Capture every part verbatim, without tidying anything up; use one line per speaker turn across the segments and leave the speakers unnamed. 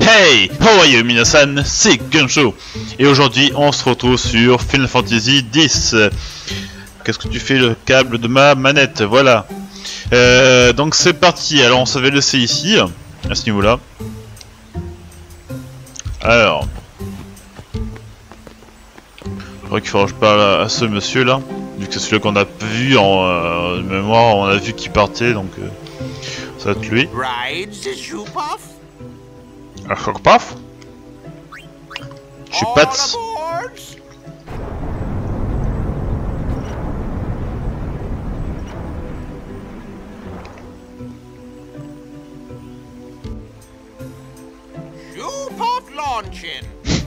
Hey, how are you, minasan, c'est Gunshow. Et aujourd'hui, on se retrouve sur Final Fantasy dix. Qu'est-ce que tu fais, le câble de ma manette? Voilà. Euh, donc c'est parti. Alors on s'avait laissé ici, à ce niveau-là. Alors, je crois qu'il faut que je parle à ce monsieur-là, vu que c'est celui qu'on a vu en euh, mémoire. On a vu qu'il partait, donc euh, ça va être lui. Un Shockpuff? Je suis pas.
Shockpuff launching.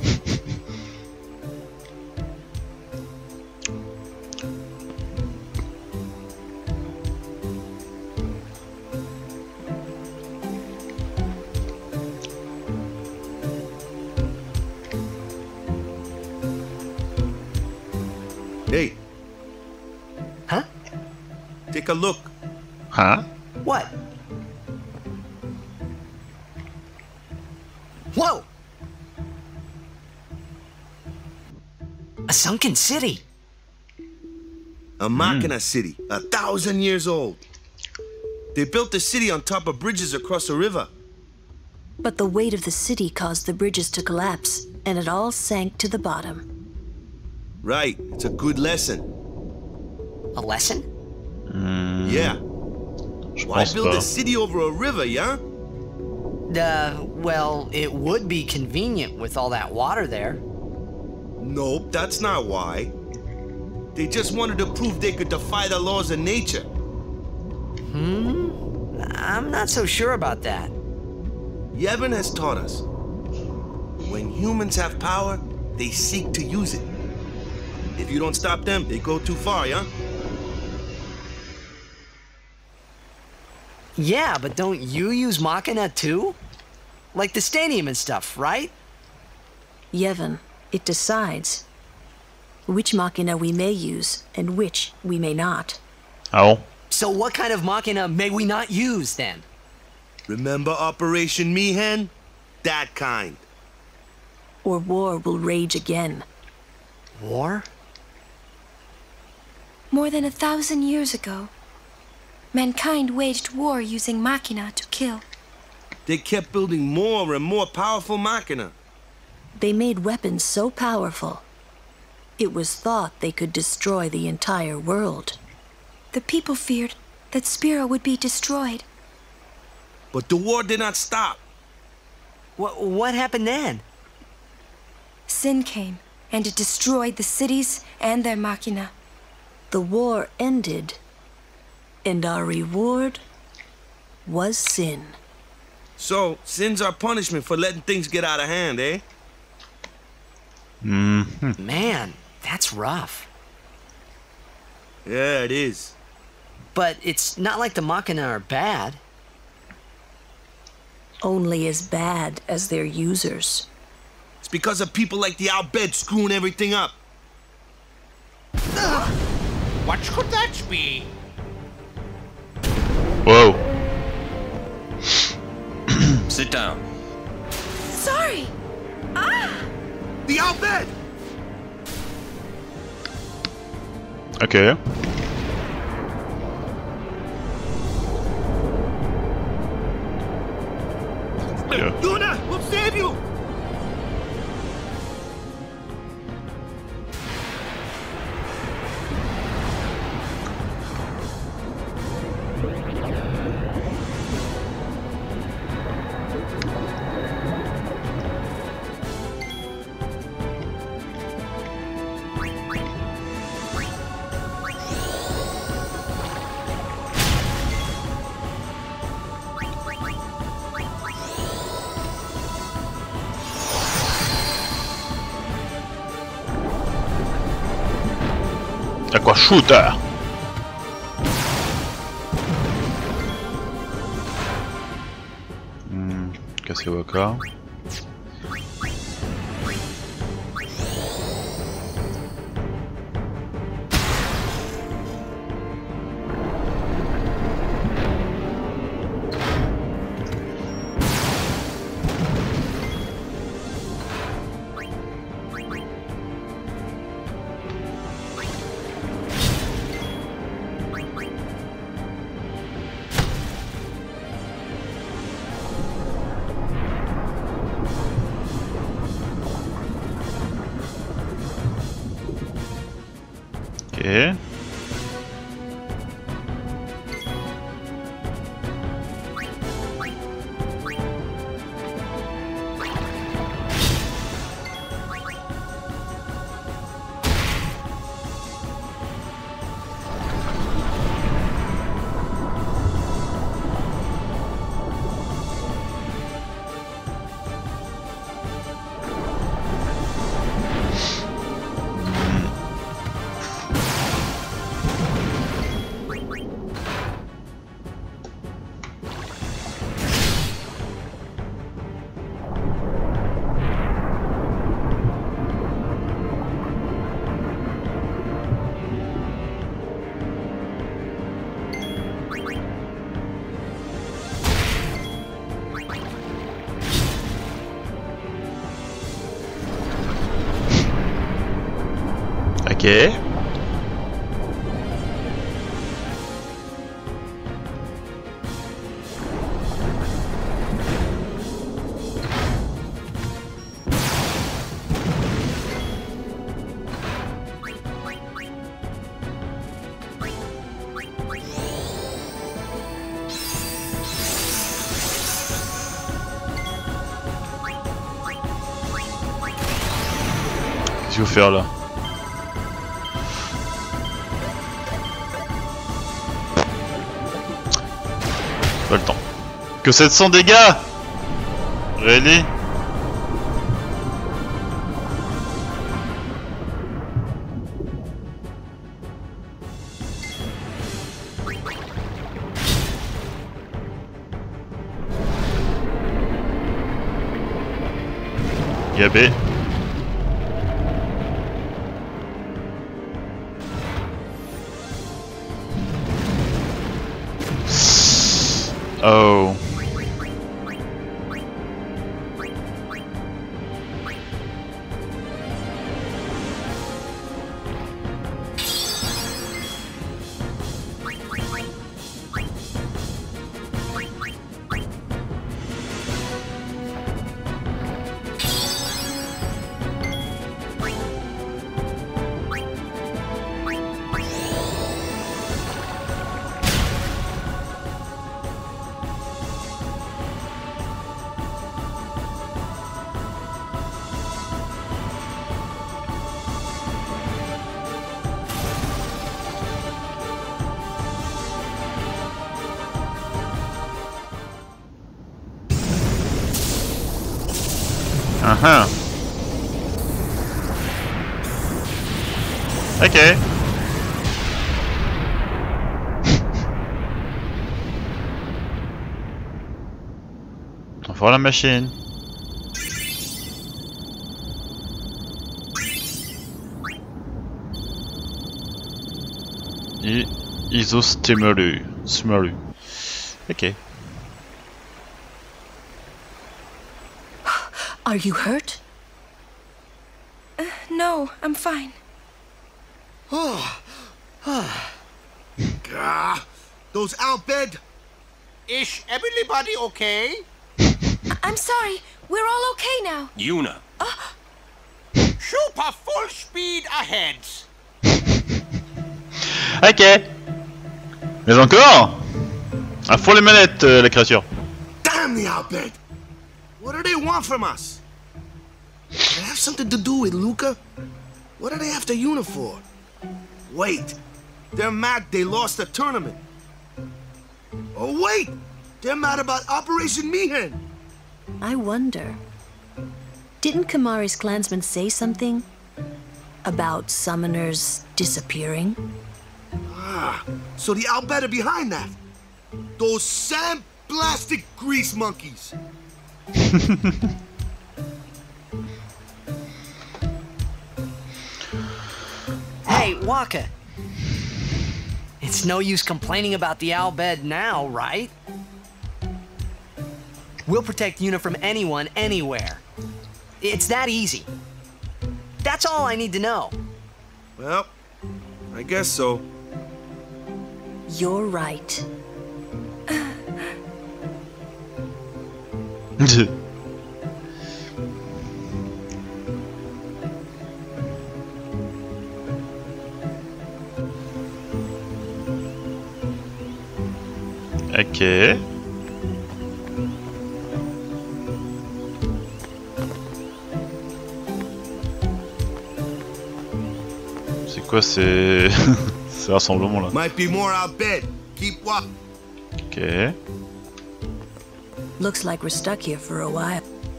Hey.
Huh?
Take a look.
Huh?
What? Whoa! A sunken city.
A Machina city, a thousand years old. They built the city on top of bridges across a river.
But the weight of the city caused the bridges to collapse, and it all sank to the bottom.
Right, it's a good lesson.
A lesson?
Hmm.
Yeah.
Je
Why
pense
build
pas.
a city over a river, yeah?
Uh, well, it would be convenient with all that water there.
Nope, that's not why. They just wanted to prove they could defy the laws of nature.
Hmm? I'm not so sure about that.
Yevon has taught us. When humans have power, they seek to use it. If you don't stop them, they go too far, yeah?
Yeah, but don't you use Machina too? Like the stadium and stuff, right?
Yevon, it decides which Machina we may use and which we may not.
Ah bon?
So what kind of Machina may we not use then?
Remember Operation Mi'ihen? That kind.
Or war will rage again.
War?
More than a thousand years ago, mankind waged war using Machina to kill.
They kept building more and more powerful Machina.
They made weapons so powerful, it was thought they could destroy the entire world.
The people feared that Spira would be destroyed.
But the war did not stop.
What, what happened then?
Sin came, and it destroyed the cities and their Machina.
The war ended, and our reward was sin.
So, sin's our punishment for letting things get out of hand, eh?
Hmm.
Man, that's rough.
Yeah, it is.
But it's not like the Machina are bad.
Only as bad as their users.
It's because of people like the Al Bhed screwing everything up.
What could that be?
Whoa.
Sit down.
Sorry! Ah!
The Al Bhed!
Ok. Yeah.
Yuna, we'll save you!
Aqua Shooter. Hmm. Casser Waka. Ok. Qu'est-ce qu'il faut faire là? Pas le temps. Que sept cents dégâts! Really? Gabé. Oh. Uh-huh. Ok. On va voir la machine. Et isostimulu. Stimulu. Ok.
Are you hurt?
Uh, no, I'm fine.
Gah, those Al Bhed.
Is everybody okay?
I- I'm sorry. We're all okay now.
Yuna.
Super full speed ahead.
Ok. Mais encore? À fond les manettes, euh, la créature.
Damn the Al Bhed. What do they want from us? Did it have something to do with Luca? What are they after Yuna for? Wait, they're mad they lost the tournament. Oh wait, they're mad about Operation Mihen.
I wonder. Didn't Kamari's clansmen say something? About summoners disappearing?
Ah, so the Al Bhed are behind that. Those sand-blasted grease monkeys.
Hey, Waka. It's no use complaining about the Al Bhed now, right? We'll protect Yuna from anyone, anywhere. It's that easy. That's all I need to know.
Well, I guess so.
You're right.
Ok. C'est quoi ces... ces rassemblements là?
Might be more Al Bhed. Keep watch.
Ok.
Looks like we're stuck here for a while.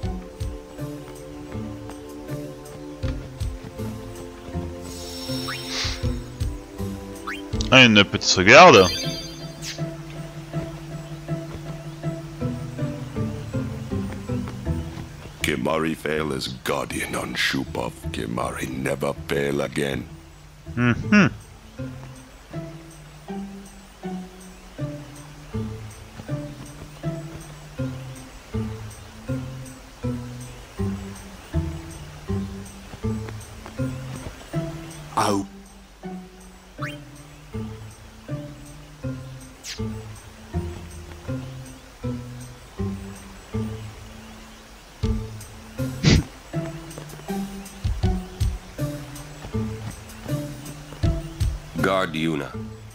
Ah, une petite sauvegarde.
Kimari fail as guardian on Shupov. Kimari never fail again.
Mhm.
Out
Yuna.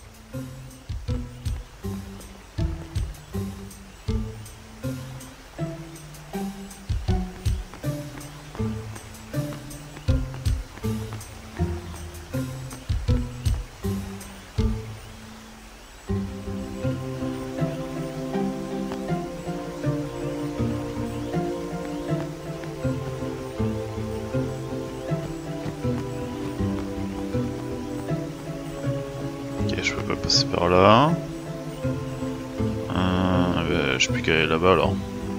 Je peux pas passer par là. Euh, bah, je sais plus qu'à aller là-bas alors.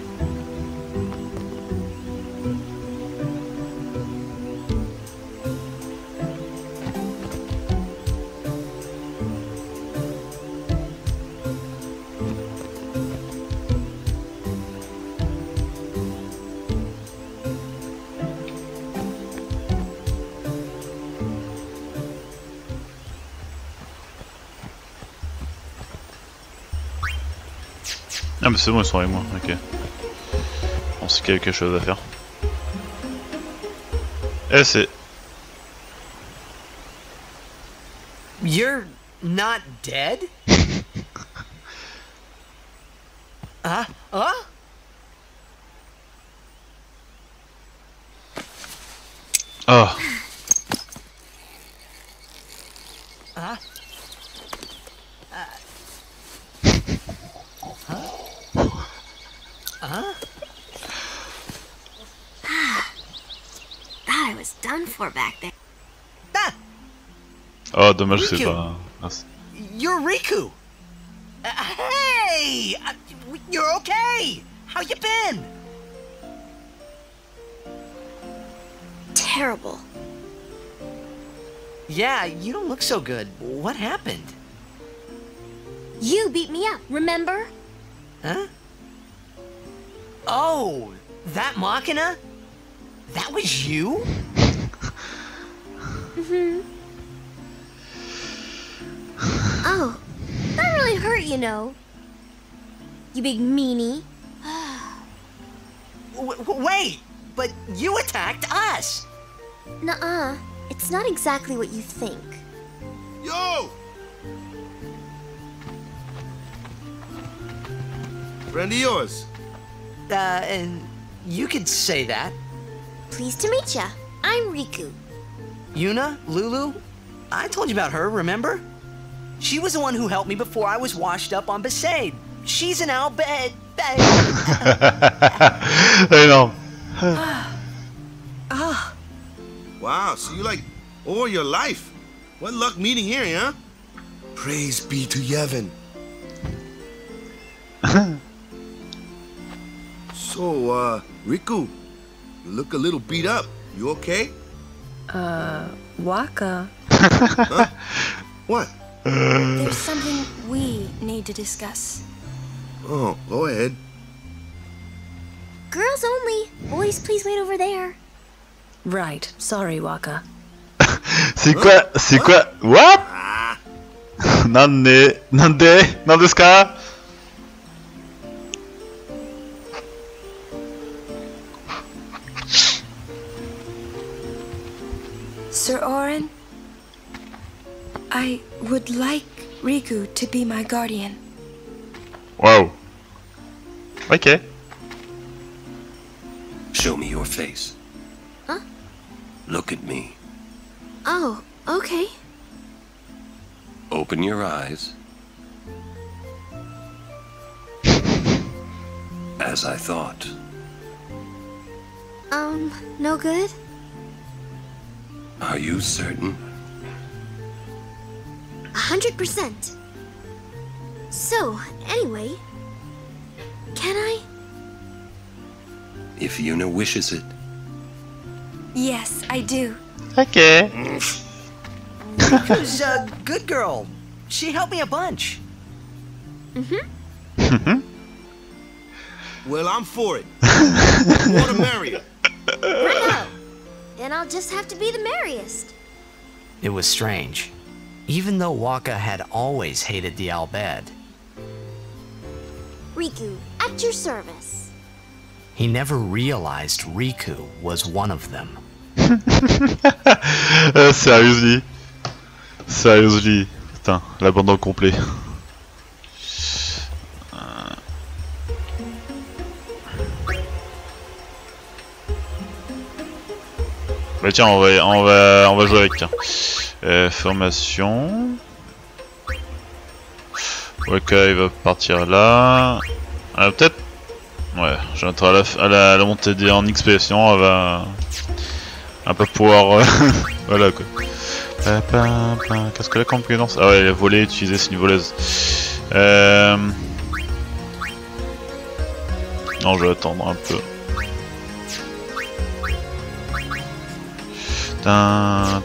Ah mais c'est bon, ils sont avec moi, ok. On sait qu'il y a quelque chose à faire. Eh c'est...
You're not dead? Huh? Huh?
Oh.
Huh? Huh?
Thought I was done for back there.
Ah!
Oh dommage c'est
Riku.
pas... Ah, c'est-
You're Riku! Uh, hey! Uh, you're okay! How you been?
Terrible.
Yeah, you don't look so good. What happened?
You beat me up, remember?
Huh? Oh, that Machina? That was you?
Mm-hmm. Oh, that really hurt, you know. You big meanie.
W w wait, but you attacked us!
Nuh-uh. It's not exactly what you think.
Yo! Friend of yours.
Uh, and you could say that.
Pleased to meet ya. I'm Riku.
Yuna, Lulu, I told you about her, remember? She was the one who helped me before I was washed up on Besaid. She's an Al Bhed.
Énorme.
Ah,
Wow, so you like all your life. What luck meeting here, huh? Praise be to Yevon. So, uh, Riku, you look a little beat up. You okay?
uh, Waka.
Huh? What?
There's something we need to discuss.
Oh, go ahead.
Girls only. Boys, please wait over there.
Right, sorry, Waka.
C'est quoi? C'est quoi? What?
Ah,
Nande? Nande? Nandeska?
Sir Orin, I would like Riku to be my guardian.
Wow. Ok.
Show me your face.
Huh?
Look at me.
Oh, okay.
Open your eyes. As I thought.
Um, no good?
Are you certain?
A hundred percent. So, anyway, can I?
If Yuna wishes it.
Yes, I do.
Ok.
Riku's a good girl. She helped me a bunch.
Mm-hmm.
well, I'm for it. More to marry her.
Right. Then I'll just have to be the merriest.
It was strange. Even though Waka had always hated the Al Bhed,
Riku, at your service.
he never realized Riku was one of them.
uh, seriously. Seriously. Putain, l'abandon complet. Bah tiens, on va, on va, on va jouer avec. Tiens. Euh, formation. Ok, il va partir là. Ah, peut-être. Ouais, je vais être à la, à la, à la montée des, en X P, sinon on va un peu pouvoir. Euh, voilà quoi. Qu'est-ce que la compétence? Ah ouais, voler, utiliser, c'est une voleuse. Euh... Non, je vais attendre un peu. Ah,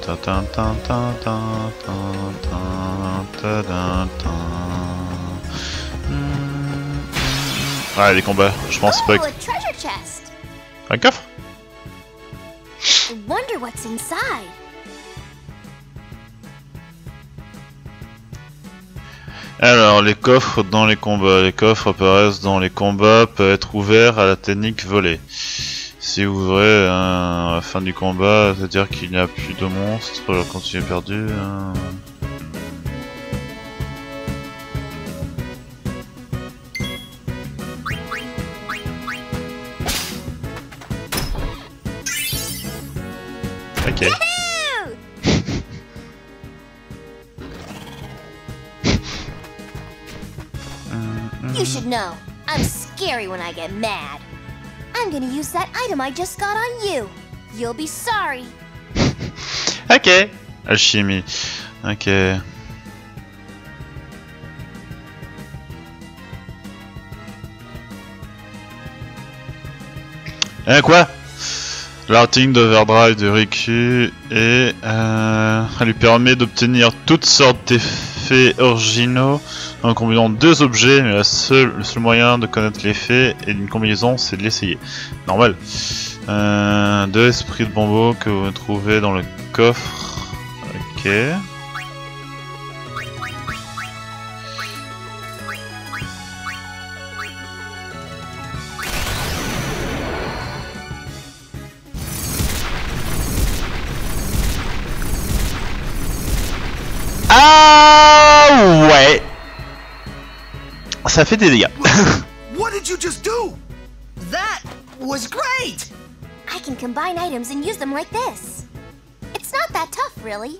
les combats, je pense pas que...
Oh, a treasure chest.
Un coffre?
I wonder what's inside.
Alors, les coffres dans les combats. Les coffres apparaissent dans les combats, peuvent être ouverts à la technique volée. Si vous ouvrez hein, à la fin du combat, c'est-à-dire qu'il n'y a plus de monstres quand tu es perdu. Hein. Ok.
You should know, I'm scary when I get mad. I'm gonna use that item I just got on you. You'll be sorry.
Ok. Alchimie. Ok. Eh quoi? L'arting d'Overdrive de Riku et euh, elle lui permet d'obtenir toutes sortes d'effets originaux en combinant deux objets, mais la seule, le seul moyen de connaître l'effet et d'une combinaison, c'est de l'essayer. Normal. Euh, deux esprits de bambou que vous trouvez dans le coffre. Ok. Ah ouais. Ça fait des dégâts.
What did you just do?
That was great!
I can combine items and use them like this. It's not that tough, really.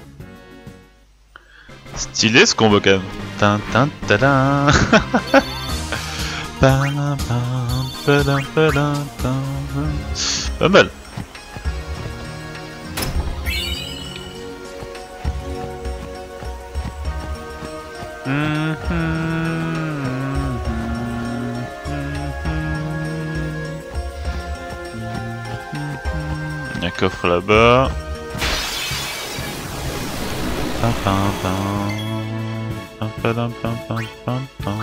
Stylé ce combo quand même. Tin, tin, tadam. Pam, pam, padam, padam, tam. Pas mal. Il y a un coffre là-bas. Pam, pam, pam. Pam, pam, pam, pam, pam.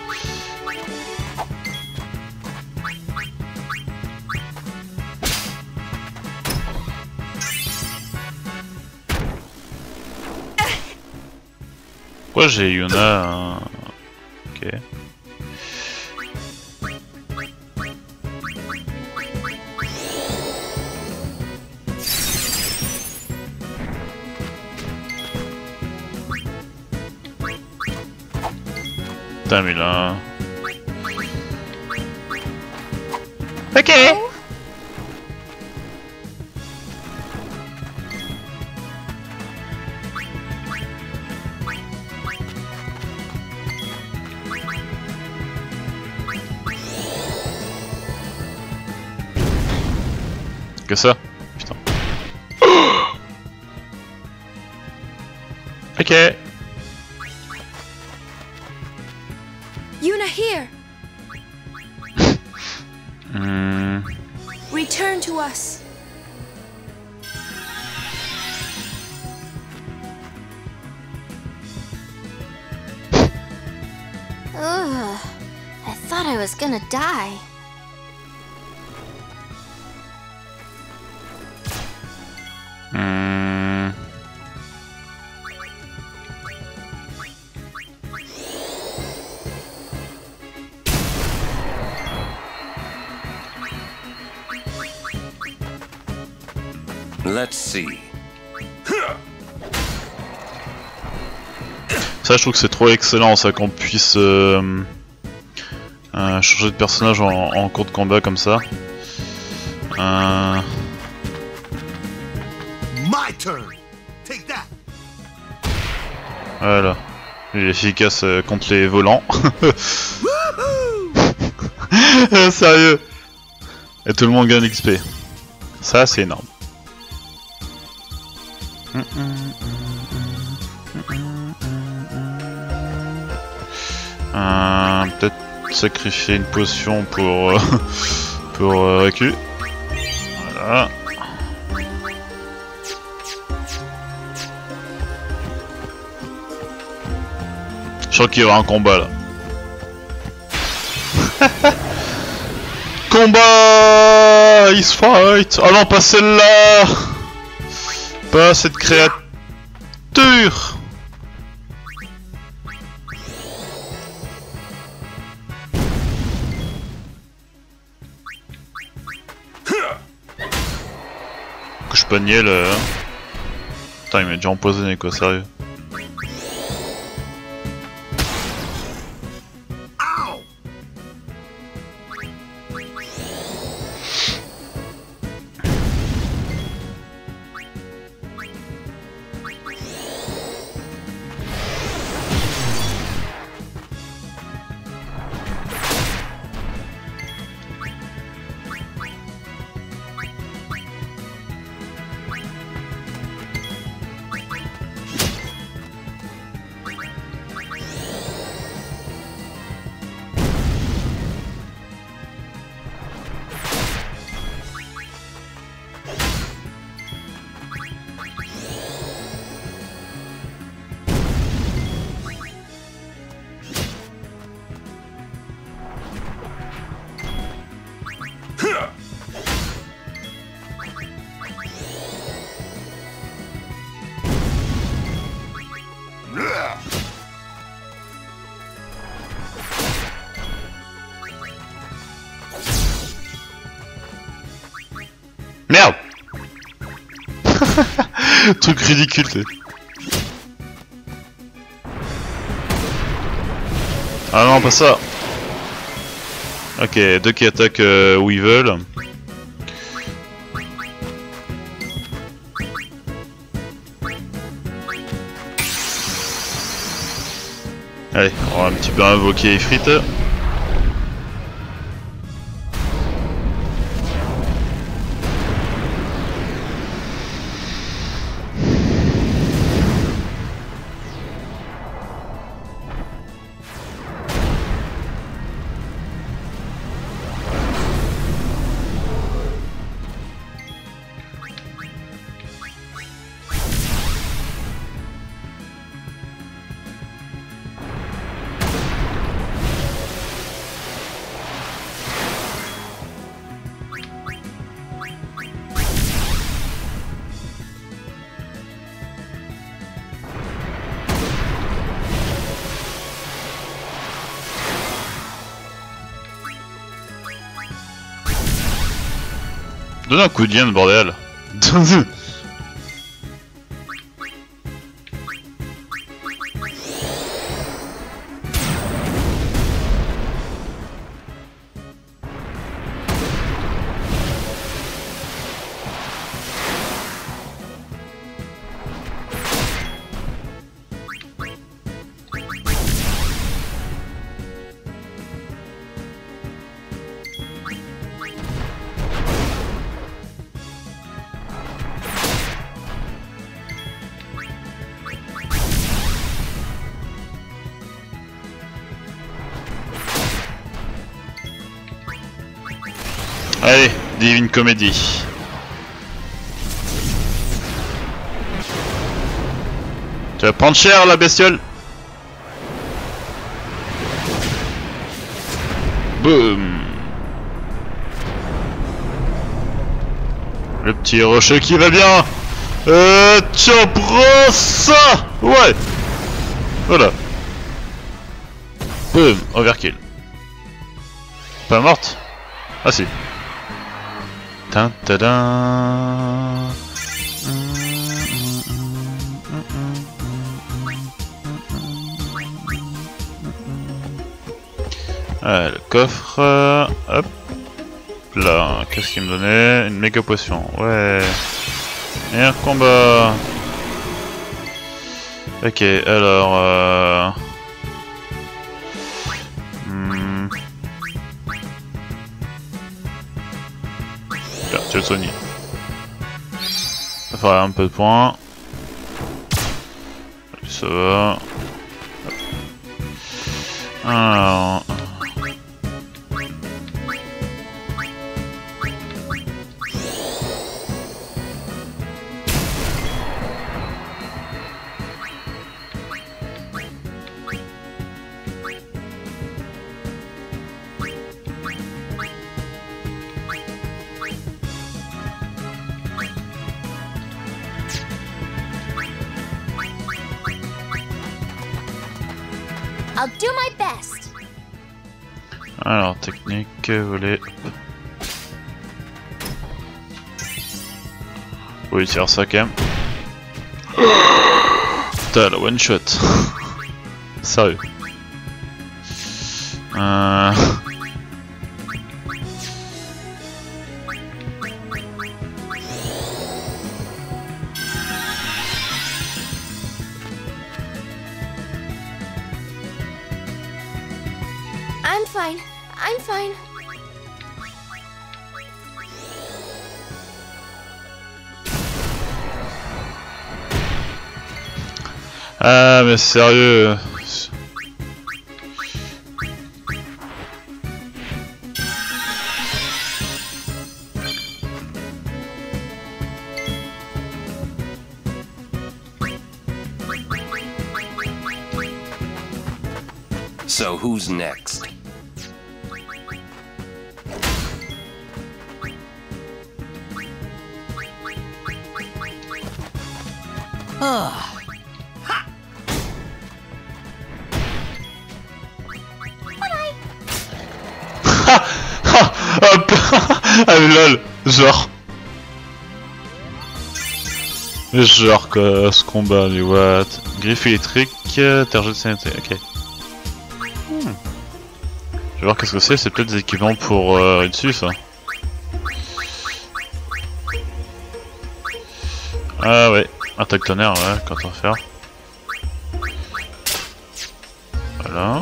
Pourquoi j'ai Yuna hein... Ok. Putain mais là... Ok. Que ça? Putain. Ok.
Yuna here.
Hmm.
Return to us.
Ugh. I thought I was gonna die.
Hmm.
Let's see.
Ça, je trouve que c'est trop excellent, ça, qu'on puisse euh, euh, changer de personnage en, en cours de combat comme ça. Euh...
My turn. Take that.
Voilà. Il est efficace euh, contre les volants. Sérieux. Et tout le monde gagne X P. Ça, c'est énorme. Euh, Peut-être sacrifier une potion pour euh, pour euh, récu. Voilà. Je crois qu'il y aura un combat là. Combat! Is fight! Oh non, pas celle-là! Pas cette créature! Couche panier là. Putain, il m'a déjà empoisonné quoi, sérieux. Merde. Truc ridicule, t'sais. Ah non, pas ça. Ok, deux qui attaquent euh, où ils veulent. Allez, on va un petit peu invoquer Ifrit. Donne un coup de lien, bordel. Allez, Divine Comédie. Tu vas prendre cher la bestiole. Boum. Le petit rocher qui va bien. Euh, tiens, prends ça. Ouais. Voilà. Boum, overkill. Pas morte? Ah si. Tin, tadam. Ah, le coffre. Euh, hop. Là, qu'est-ce qu'il me donnait? Une méga potion. Ouais. Et un combat. Ok, alors. Euh... Hmm. Tiens, tu veux le soigner. Ça fera un peu de points. Ça va. Alors.
I'll do my best.
Alors, technique, voler. Oui, tire ça quand même. Putain, la one shot. Sérieux. Euh...
I'm fine. I'm fine.
Ah mais sérieux.
So who's next?
Ah.
Hop. Ah mais lol. Genre. Genre que ce combat du what. Griffe électrique, target sanitaire, ok. Hmm. Je vais voir qu'est-ce que c'est, c'est peut-être des équipements pour euh, aller dessus ça. Ah ouais, attaque tonnerre, ouais, quand on va faire. Voilà.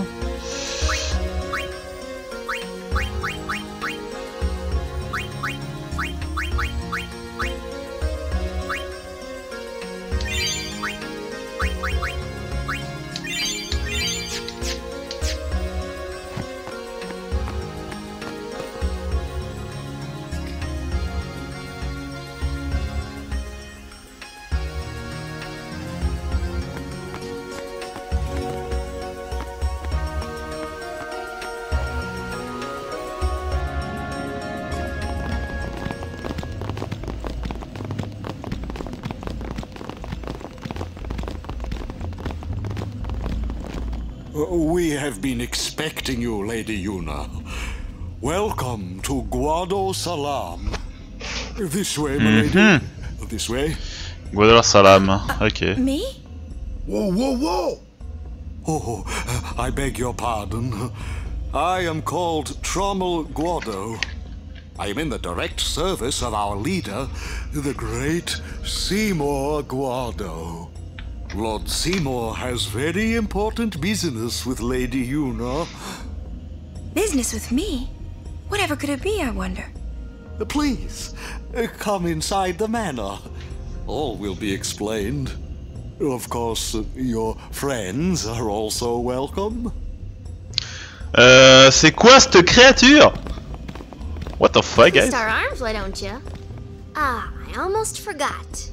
We have been expecting you, Lady Yuna. Welcome to Guado Salam. This way, my lady.
Mm-hmm.
This way.
Guado Salam, ok.
Me?
Whoa, whoa, whoa!
Oh, I beg your pardon. I am called Trommel Guado. I am in the direct service of our leader, the great Seymour Guado. Lord Seymour has very important business with Lady Yuna.
Business with me? Whatever could it be, I wonder?
Please, uh, come inside the manor. All will be explained. Of course, uh, your friends are also welcome.
Euh, c'est quoi cette créature? What the fuck, guys?
Star arms, why don't you? Ah, I almost forgot.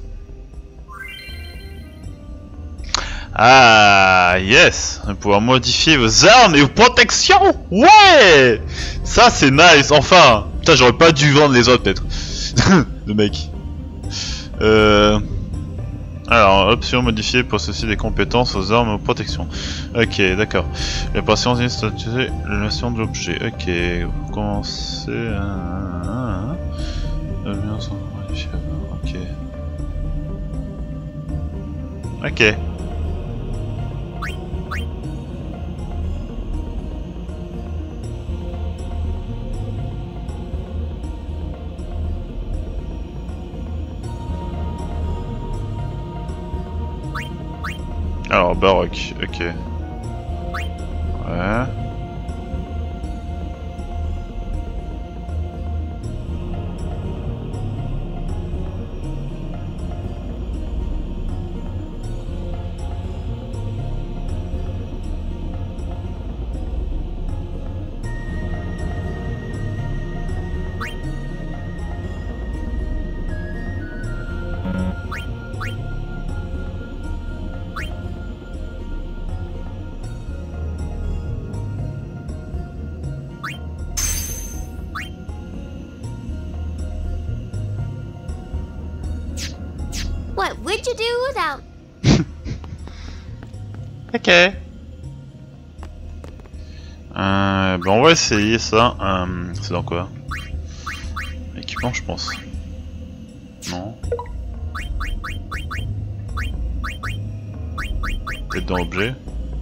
Ah, yes! Pouvoir modifier vos armes et vos protections! Ouais! Ça, c'est nice, enfin! Putain, j'aurais pas dû vendre les autres, peut-être. Le mec. Euh... Alors, option modifiée pour associer des compétences aux armes et aux protections. Ok, d'accord. Les patients statuer l'animation de l'objet. Ok, vous commencez à... Ok. Ok. Alors, baroque, ok. Ouais.
What would you do without?
Ok. Euh, ben on va essayer ça. Euh, c'est dans quoi? Équipement, je pense. Non. Peut-être dans objet.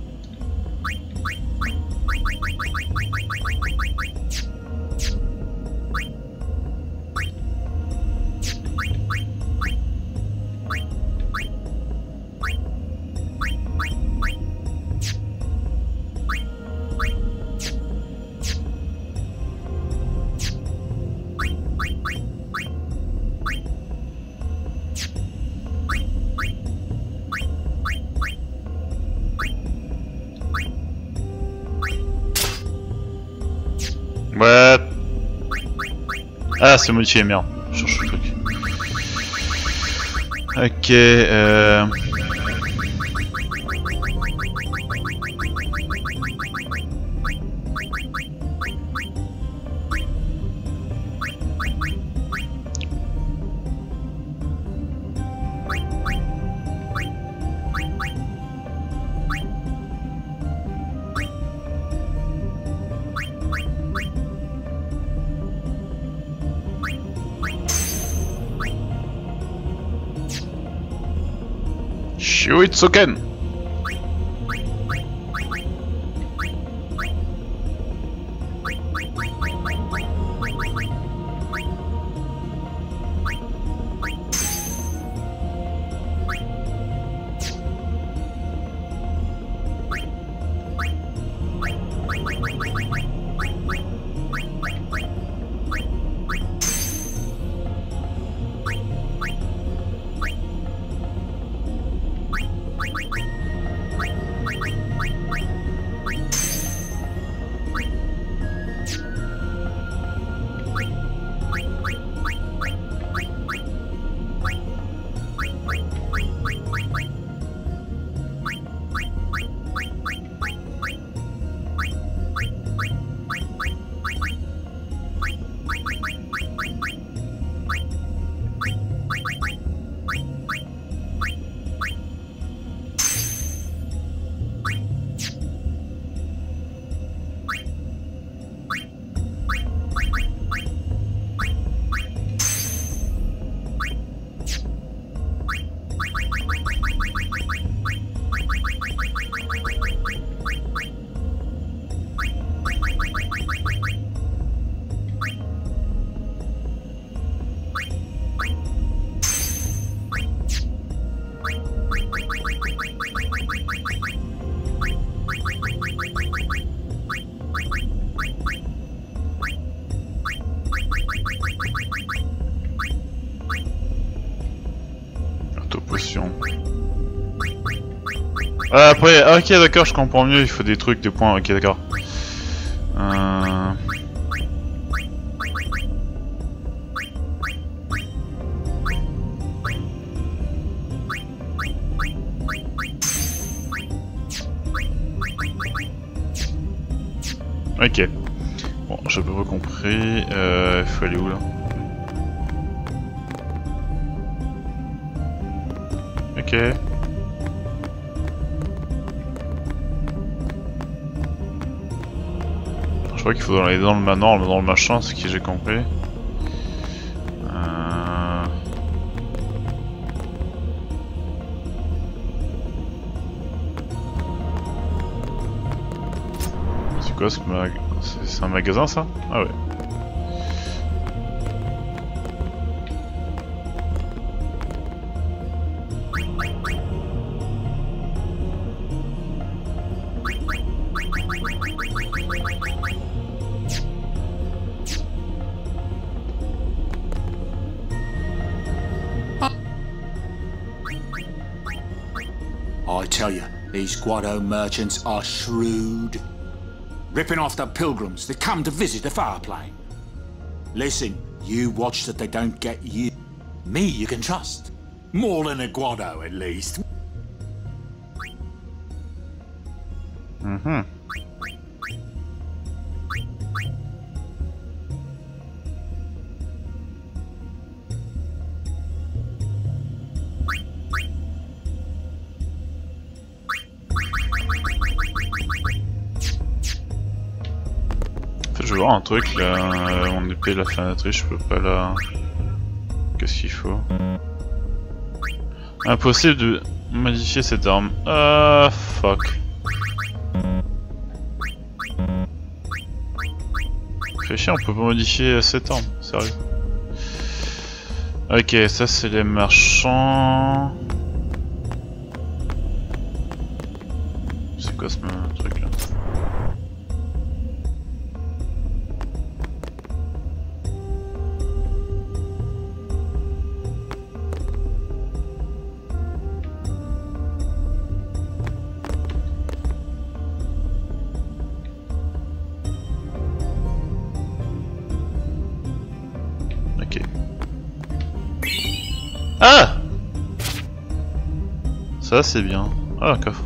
Ouais. Ah, c'est modifié, merde. Je cherche le truc. Ok, euh... Shuitsuken. Ah, après, ok d'accord, je comprends mieux, il faut des trucs, des points, ok d'accord. Euh... Ok. Bon, j'ai à peu près compris. Euh, il faut aller où là? Ok. Je crois qu'il faut aller dans le manoir, dans le machin, ce que j'ai compris. Euh... C'est quoi ce mag... C'est un magasin ça? Ah ouais.
I tell you, these Guado merchants are shrewd. Ripping off the pilgrims that come to visit the Farplane. Listen, you watch that they don't get you. Me you can trust. More than a Guado, at least.
Mm-hmm. Je vois un truc là, mon épée la fenêtre, je peux pas la... Qu'est-ce qu'il faut? Impossible de modifier cette arme. Ah, fuck. Fait chier, on peut pas modifier cette arme, sérieux. Ok, ça c'est les marchands. C'est quoi ce truc là? Ah! Ça c'est bien. Ah, un coffre.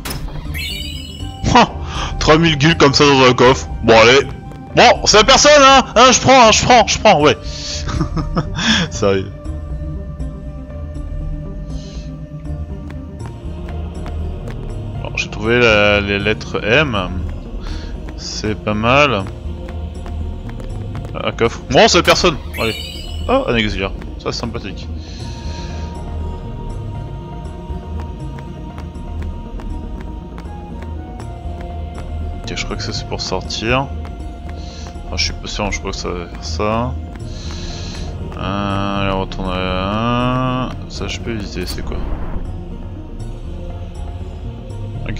trois mille gules comme ça dans un coffre. Bon allez. Bon, c'est la personne hein, hein je prends, hein, je prends, je prends, ouais. Sérieux. Bon, j'ai trouvé la, les lettres M. C'est pas mal. Un coffre. Bon, c'est la personne. Allez. Oh, un exiliaire. Ça c'est sympathique. Ok, je crois que ça c'est pour sortir. Enfin, je suis pas sûr, je crois que ça va faire ça. Euh, allez, on retourne à... Ça je peux éviter, c'est quoi? Ok.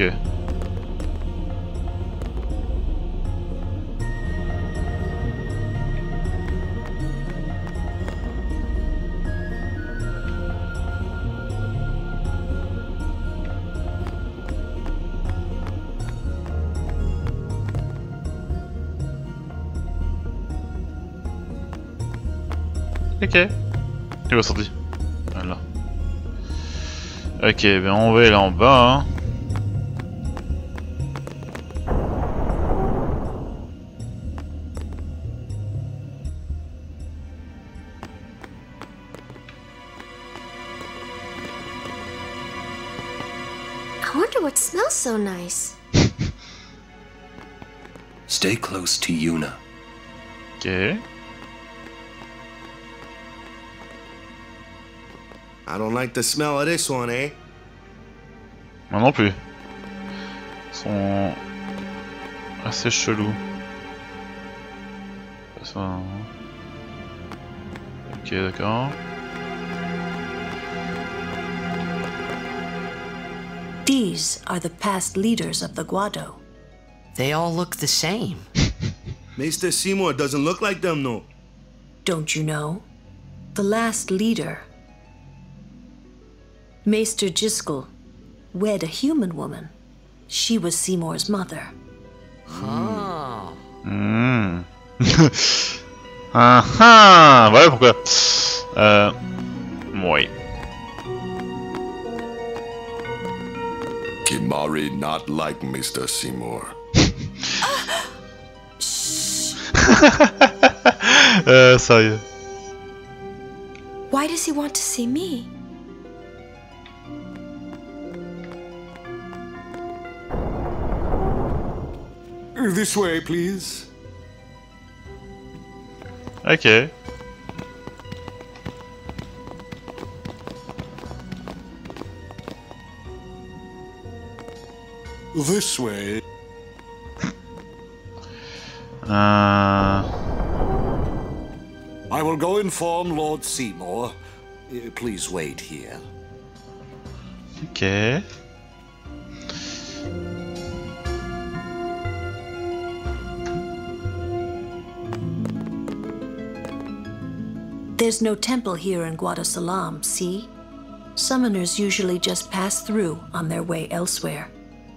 Ok. Il va sortir. Voilà. Ok, ben on va aller là en bas. Hein.
I wonder what smells so nice.
Stay close to Yuna.
Ok.
I don't like the smell of this one, eh?
Moi non plus. Ils sont assez chelous. Ça... Ok, d'accord.
These are the past leaders of the Guado.
They all look the same.
Mister Seymour doesn't look like them, no.
Don't you know? The last leader, Maester Jiskel, wed a human woman. She was Seymour's mother.
Oh.
Hmm. Ah ah. Voilà pourquoi. Euh. Oui.
Kimari not like Mister Seymour.
euh, sérieux.
Why does he want to see me?
This way, please.
Ok.
This way.
Euh...
I will go inform Lord Seymour. Uh, Please wait here.
Ok.
There's no temple here in Guadasalam, see? Summoners usually just pass through on their way elsewhere.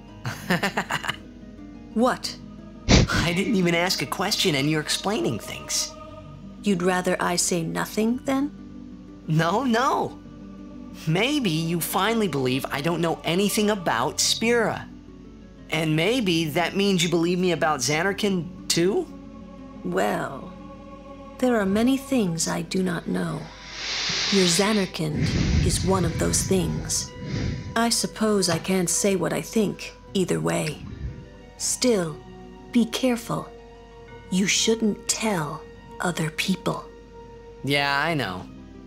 What?
I didn't even ask a question and you're explaining things.
You'd rather I say nothing, then?
No, no. Maybe you finally believe I don't know anything about Spira. And maybe that means you believe me about Zanarkand, too?
Well, there are many things I do not know. Your Zanarkand is one of those things. I suppose I can't say what I think, either way. Still, be careful. You shouldn't tell other people.
Yeah, I know.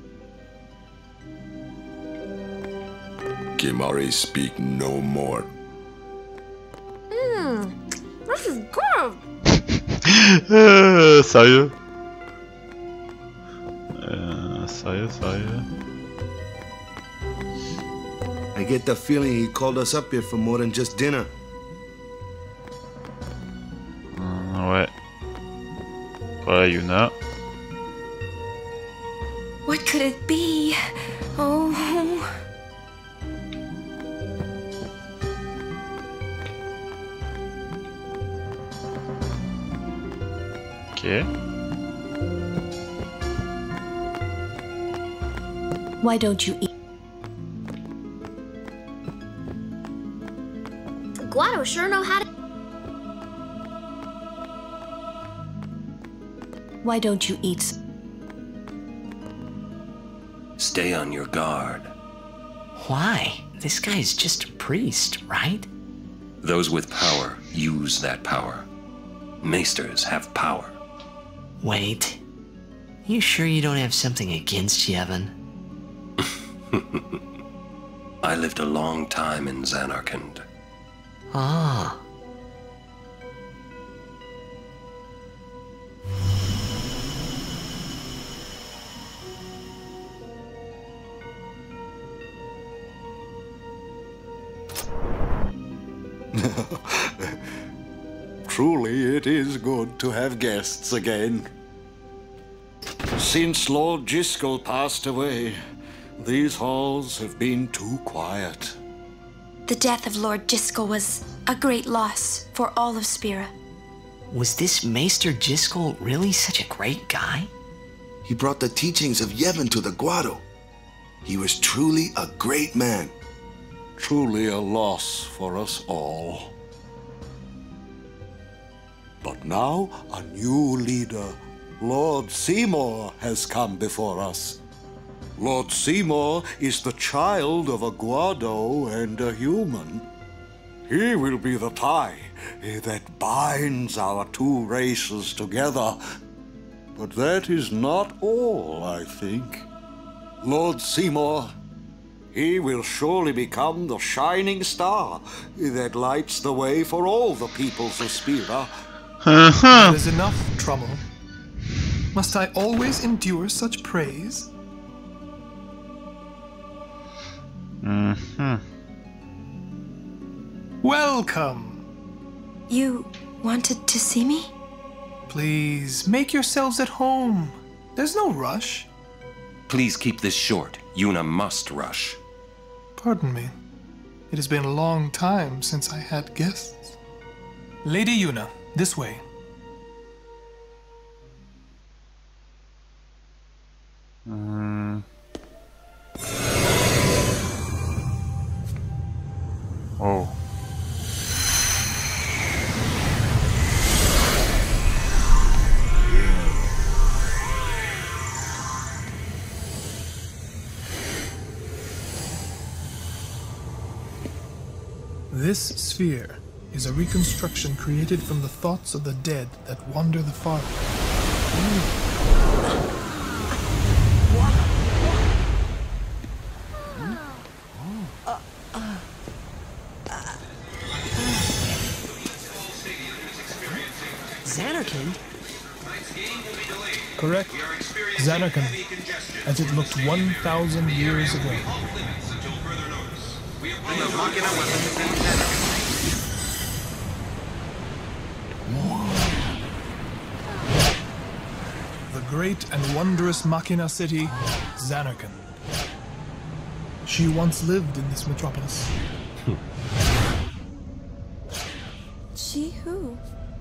Kimahri, speak no more.
Mmm, this is good.
euh, sérieux euh, Sérieux, sérieux
I get the feeling he called us up here for more than just dinner.
euh, Ouais. Voilà, Yuna.
What could it be? Oh.
Ok.
Why don't you eat?
Guado sure know how to...
Why don't you eat?
Stay on your guard.
Why? This guy's just a priest, right?
Those with power use that power. Maesters have power.
Wait. You sure you don't have something against Yevon?
I lived a long time in Zanarkand.
Ah.
Truly, it is good to have guests again. Since Lord Jyscal passed away, these halls have been too quiet.
The death of Lord Jyscal was a great loss for all of Spira.
Was this Maester Jyscal really such a great guy?
He brought the teachings of Yevon to the Guado. He was truly a great man.
Truly a loss for us all. But now a new leader, Lord Seymour, has come before us. Lord Seymour is the child of a Guado and a human. He will be the tie that binds our two races together. But that is not all, I think. Lord Seymour, he will surely become the shining star that lights the way for all the peoples of Spira.
That is enough, Trummel. Must I always endure such praise?
Mm-hmm.
Welcome.
You wanted to see me?
Please, make yourselves at home. There's no rush.
Please keep this short. Yuna must rush.
Pardon me. It has been a long time since I had guests. Lady Yuna, this way.
Mm. Oh.
This sphere is a reconstruction created from the thoughts of the dead that wander the far.
Zanarkand?
Correct. Zanarkand, as it looked one thousand years ago. The great and wondrous Machina city, Zanarkand. She once lived in this metropolis.
She who?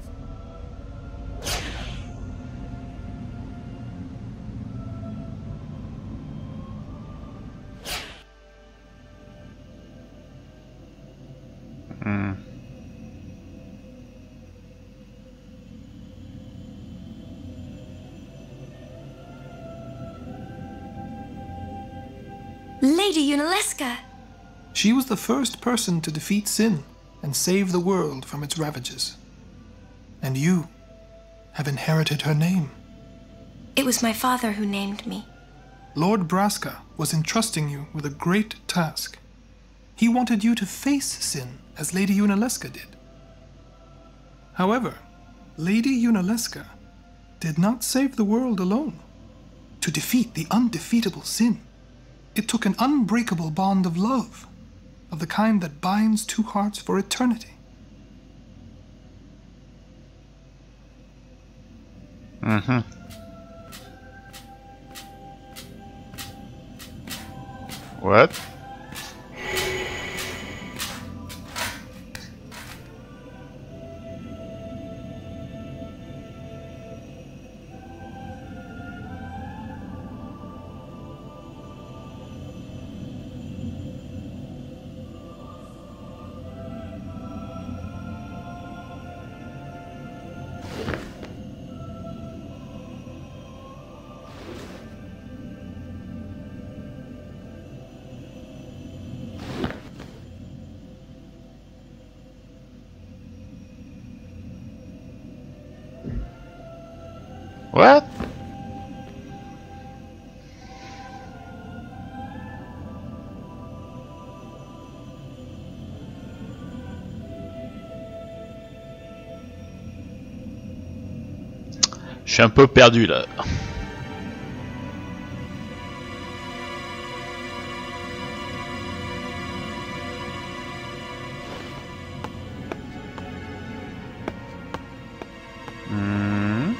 Hmm.
Lady Yunalesca!
She was the first person to defeat sin and save the world from its ravages. And you have inherited her name.
It was my father who named me.
Lord Braska was entrusting you with a great task. He wanted you to face sin as Lady Yunalesca did. However, Lady Yunalesca did not save the world alone. To defeat the undefeatable sin, it took an unbreakable bond of love, of the kind that binds two hearts for eternity.
Mm-hmm. What? What? Je suis un peu perdu là. Hmm.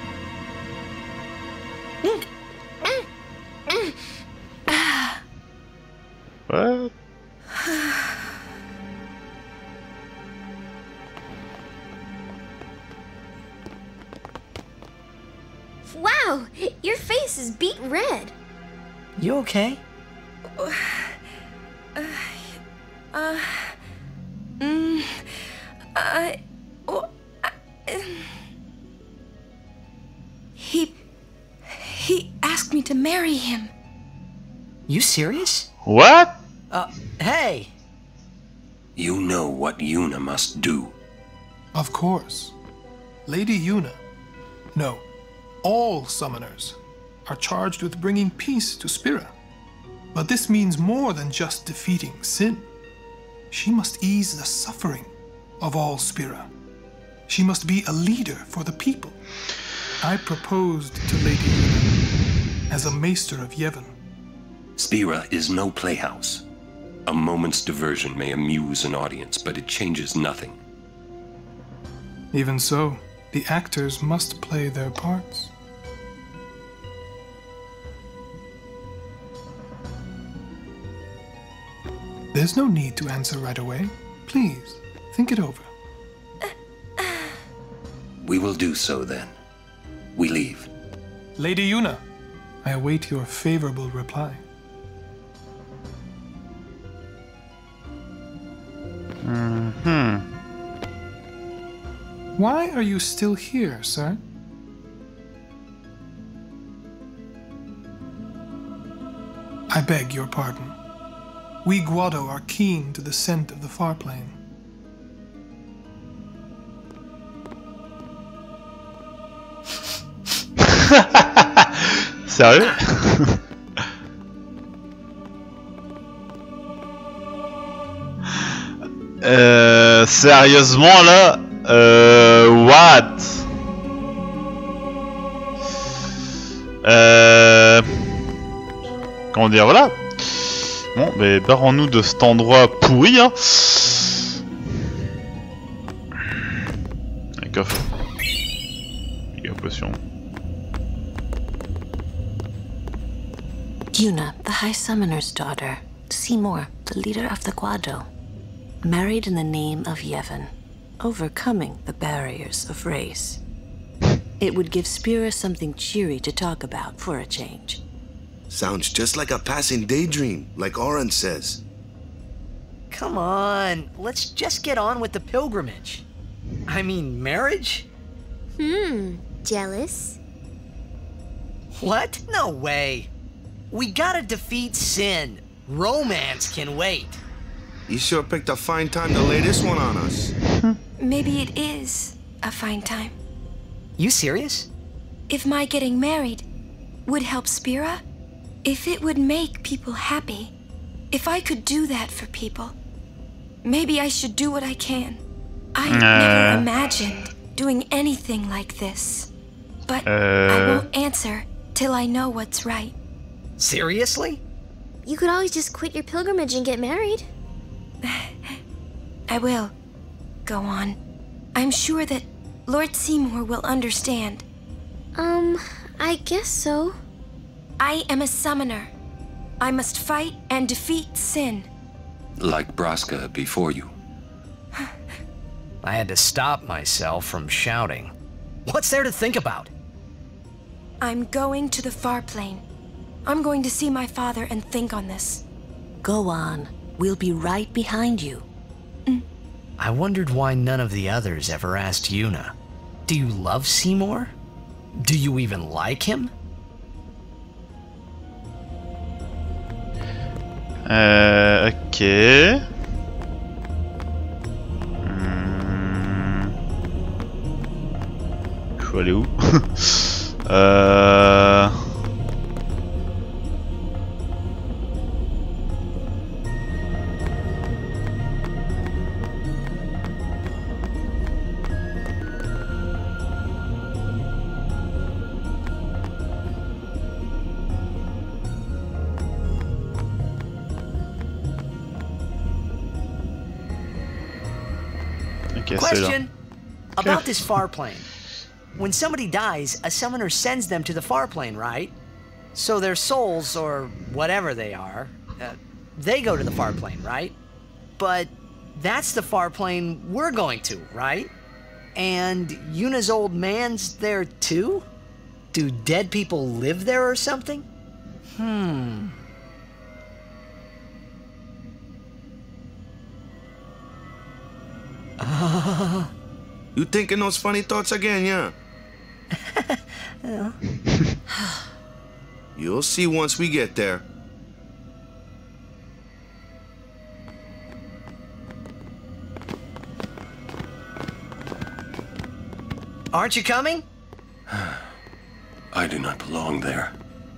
What?
Wow, your face is beet red.
You okay?
Uh, uh, mm, I, oh, I, he, he asked me to marry him.
You serious?
What?
Uh, hey!
You know what Yuna must do.
Of course. Lady Yuna. No, all summoners are charged with bringing peace to Spira. But this means more than just defeating sin. She must ease the suffering of all Spira. She must be a leader for the people. I proposed to Lady Yuna as a maester of Yevon.
Spira is no playhouse. A moment's diversion may amuse an audience, but it changes nothing.
Even so, the actors must play their parts. There's no need to answer right away. Please, think it over.
We will do so then. We leave.
Lady Yuna, I await your favorable reply.
Hmm.
Why are you still here, sir? I beg your pardon. We Guado are keen to the scent of the far plane.
Sérieux? euh, sérieusement là? Euh, what? Euh... Comment dire, voilà. Bon, mais barrons-nous de cet endroit pourri, hein. Un coffre. Méga potion.
Yuna, the High Summoner's daughter. Seymour, the leader of the Guado, married in the name of Yevon, overcoming the barriers of race. It would give Spira something cheery to talk about for a change.
Sounds just like a passing daydream, like Oren says.
Come on, let's just get on with the pilgrimage. I mean, marriage?
Hmm, jealous?
What? No way. We gotta defeat sin. Romance can wait.
You sure picked a fine time to lay this one on us.
Maybe it is a fine time.
You serious?
If my getting married would help Spira, if it would make people happy, if I could do that for people, maybe I should do what I can. I
Uh.
never imagined doing anything like this. But I
Uh.
won't answer till I know what's right.
Seriously?
You could always just quit your pilgrimage and get married.
I will. Go on. I'm sure that Lord Seymour will understand.
Um, I guess so.
I am a summoner. I must fight and defeat sin.
Like Braska before you.
I had to stop myself from shouting. What's there to think about?
I'm going to the far plane. I'm going to see my father and think on this.
Go on. We'll be right behind you.
I wondered why none of the others ever asked Yuna. Do you love Seymour? Do you even like him?
Euh, ok. Hmm. Je vais aller où? euh... Ok, c'est là.
Question about this far plane. When somebody dies, a summoner sends them to the far plane, right? So their souls, or whatever they are, uh, they go to the far plane, right? But that's the far plane we're going to, right? And Yuna's old man's there too? Do dead people live there or something? Hmm.
Uh, you thinking those funny thoughts again, yeah?
Yeah.
You'll see once we get there.
Aren't you coming?
I do not belong there.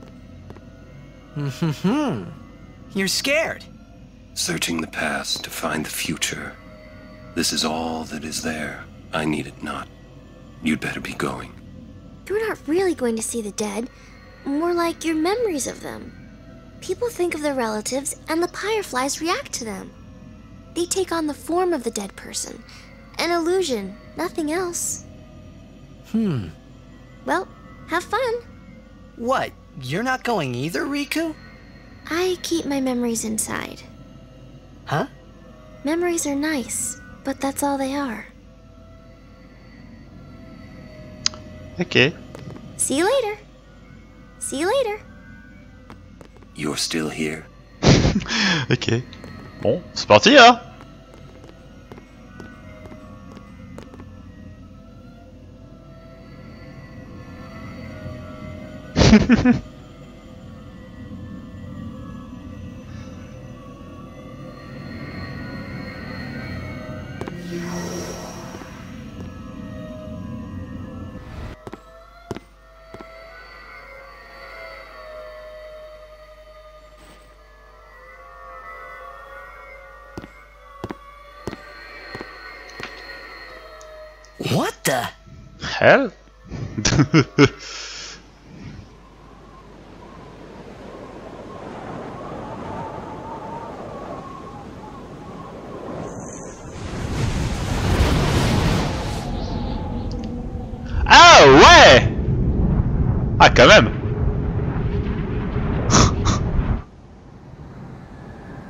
Hmm. You're scared.
Searching the past to find the future. This is all that is there. I need it not. You'd better be going.
You're not really going to see the dead. More like your memories of them. People think of their relatives, and the Fireflies react to them. They take on the form of the dead person. An illusion, nothing else.
Hmm.
Well, have fun.
What? You're not going either, Riku?
I keep my memories inside.
Huh?
Memories are nice, but that's all they are.
Ok.
See you later. See you later.
You're still here?
Ok. Bon, c'est parti, hein.
What the
hell? Ah ouais! Ah quand même!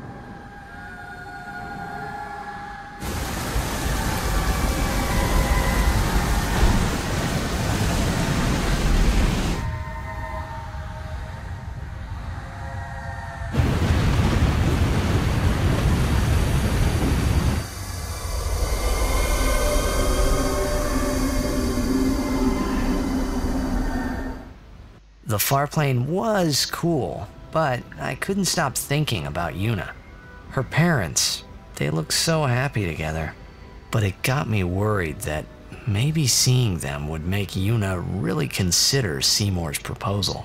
The Farplane was cool, but I couldn't stop thinking about Yuna. Her parents, they looked so happy together. But it got me worried that maybe seeing them would make Yuna really consider Seymour's proposal.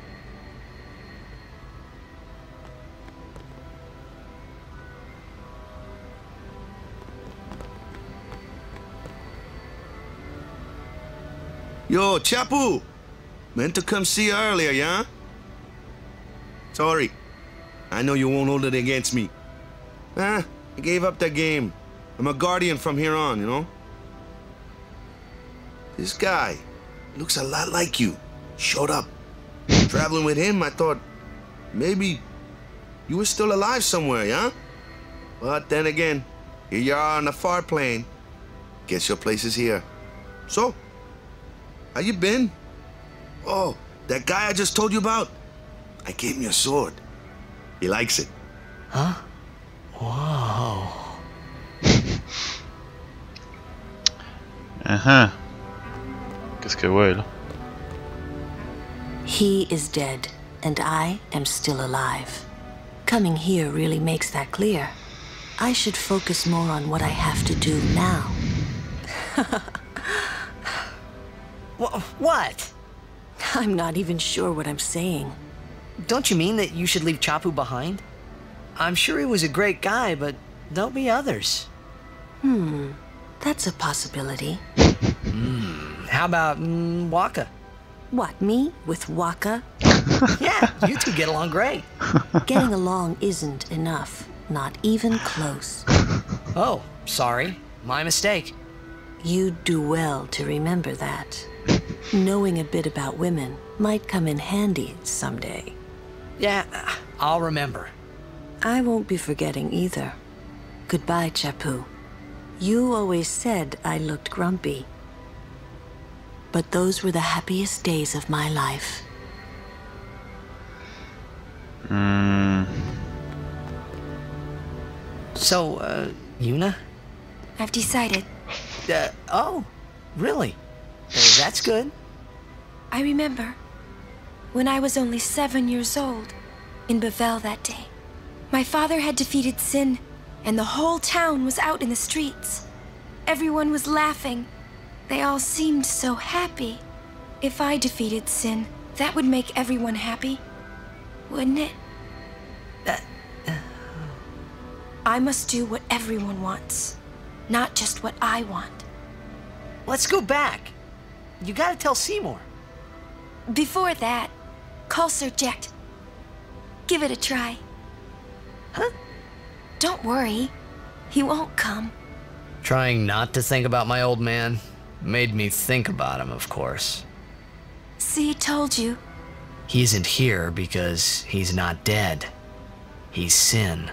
Yo, Chapu! Meant to come see you earlier, yeah? Sorry. I know you won't hold it against me. Ah, I gave up that game. I'm a guardian from here on, you know? This guy looks a lot like you. Showed up. Traveling with him, I thought maybe you were still alive somewhere, yeah? But then again, here you are on the far plane. Guess your place is here. So, how you been? Oh, that guy I just told you about? I gave him your sword. He likes it.
Huh? Whoa.
Uh-huh. Qu'est-ce que ouais, là?
He is dead, and I am still alive. Coming here really makes that clear. I should focus more on what I have to do now.
What?
I'm not even sure what I'm saying.
Don't you mean that you should leave Chapu behind? I'm sure he was a great guy, but there'll be others.
Hmm, that's a possibility.
Hmm, how about mm, Waka?
What, me? With Waka?
Yeah, you two get along great.
Getting along isn't enough. Not even close.
Oh, sorry. My mistake.
You'd do well to remember that. Knowing a bit about women might come in handy someday.
Yeah, I'll remember.
I won't be forgetting either. Goodbye, Chapu. You always said I looked grumpy. But those were the happiest days of my life.
Hmm.
So, uh, Yuna?
I've decided.
Uh, oh, really? Uh, that's good.
I remember when I was only seven years old in Bavel that day. My father had defeated Sin, and the whole town was out in the streets. Everyone was laughing. They all seemed so happy. If I defeated Sin, that would make everyone happy, wouldn't it?
Uh, uh...
I must do what everyone wants, not just what I want.
Let's go back. You gotta tell Seymour.
Before that, call Sir Jecht. Give it a try.
Huh?
Don't worry. He won't come.
Trying not to think about my old man made me think about him, of course.
See, told you.
He isn't here because he's not dead. He's Sin.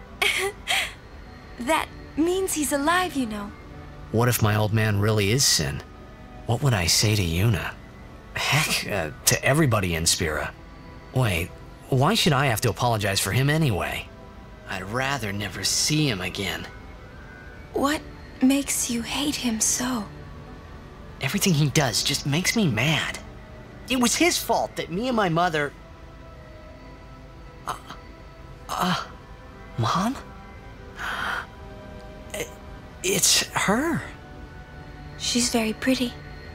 That means he's alive, you know.
What if my old man really is Sin? What would I say to Yuna? Heck, uh, to everybody in Spira. Wait, why should I have to apologize for him anyway? I'd rather never see him again.
What makes you hate him so?
Everything he does just makes me mad. It was his fault that me and my mother... Uh... Uh... Mom? It's her.
She's very pretty.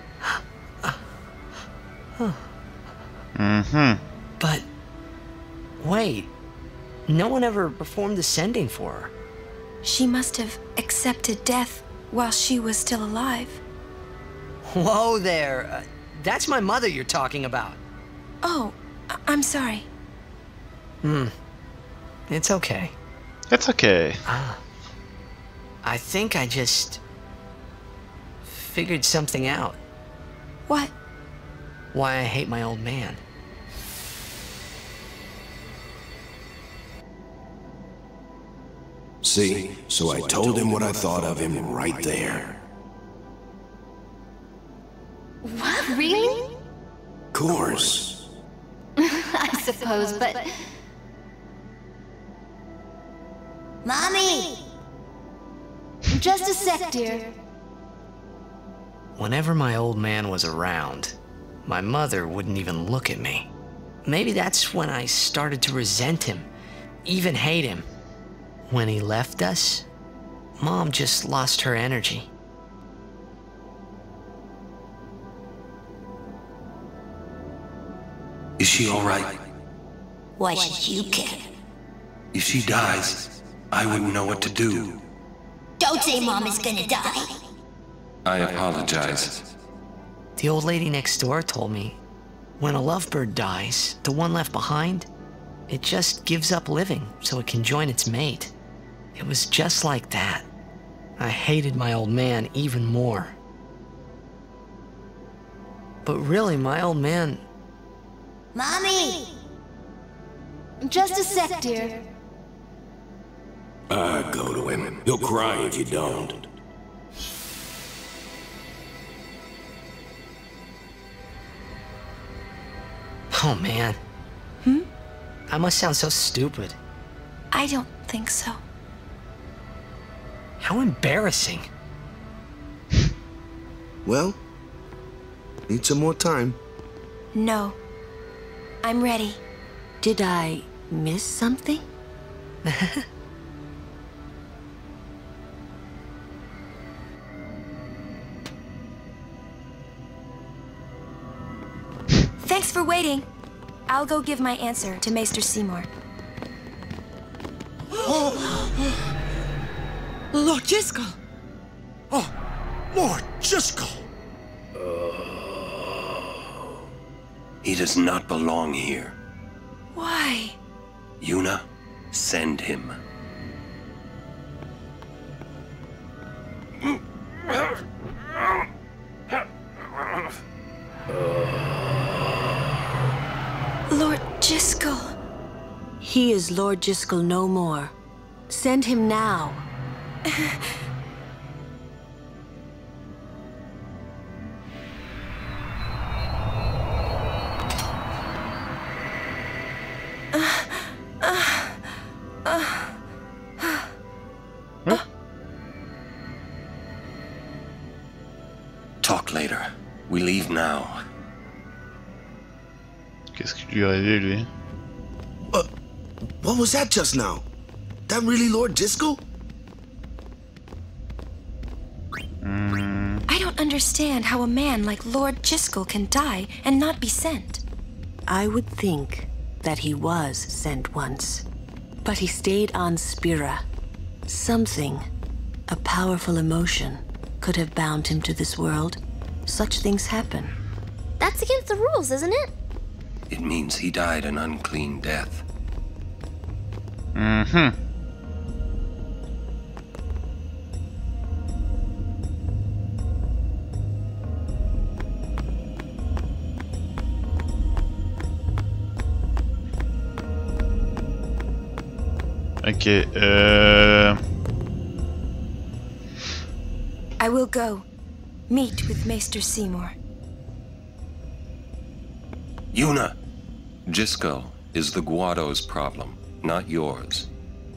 Mm-hmm.
But... wait. No one ever performed the sending for her.
She must have accepted death while she was still alive.
Whoa there. Uh, that's my mother you're talking about.
Oh, I I'm sorry.
Hmm. It's okay.
It's okay.
Ah. I think I just... figured something out.
What?
Why I hate my old man.
See, so I told him what I thought of him right there.
What? Really?
Of course.
I suppose, but... Mommy! Just a sec, dear.
Whenever my old man was around, My mother wouldn't even look at me. Maybe that's when I started to resent him, even hate him. When he left us, Mom just lost her energy.
Is she all right?
Why should you care?
If she dies, I wouldn't know what to do.
Don't say Mom is gonna die.
I apologize.
The old lady next door told me, when a lovebird dies, the one left behind, it just gives up living so it can join its mate. It was just like that. I hated my old man even more. But really, my old man...
Mommy!
Just a sec, dear.
Ah, go to him. He'll cry if you don't.
Oh, man.
Hmm?
I must sound so stupid.
I don't think so.
How embarrassing.
Well, need some more time.
No. I'm ready.
Did I miss something?
Thanks for waiting. I'll go give my answer to Maester Seymour.
Lord Jyscal! Oh, Lord Jyscal!
He does not belong here.
Why?
Yuna, send him.
Lord Jyscal.
He is Lord Jyscal no more. Send him now.
Talk later. We leave now.
Qu'est-ce qui lui est arrivé, lui?
Uh, what was that just now? That really Lord Jyscal?
I don't understand how a man like Lord Jyscal can die and not be sent.
I would think that he was sent once, but he stayed on Spira. Something, a powerful emotion, could have bound him to this world. Such things happen.
That's against the rules, isn't it?
It means he died an unclean death.
Mm-hmm. Ok, euh...
I will go. Meet with Maester Seymour.
Yuna! Jyscal is the Guado's problem, not yours.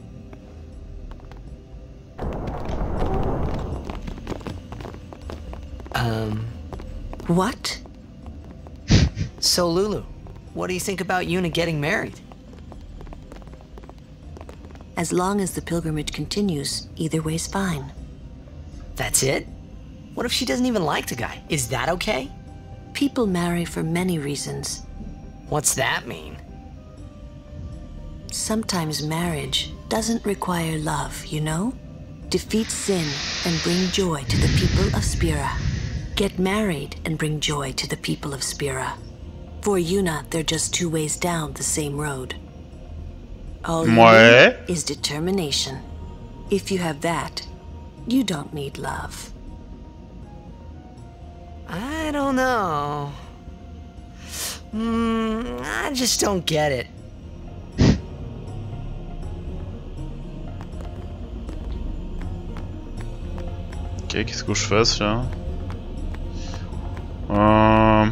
Um...
What?
So, Lulu, what do you think about Yuna getting married?
As long as the pilgrimage continues, either way's fine.
That's it? What if she doesn't even like the guy? Is that okay?
People marry for many reasons.
What's that mean?
Sometimes marriage doesn't require love, you know? Defeat sin and bring joy to the people of Spira. Get married and bring joy to the people of Spira. For Yuna, they're just two ways down the same road. All you
Ouais.
need is determination. If you have that, you don't need love.
I don't know. Hmm, I just don't get it.
Ok, qu'est-ce que je fasse là? Euh...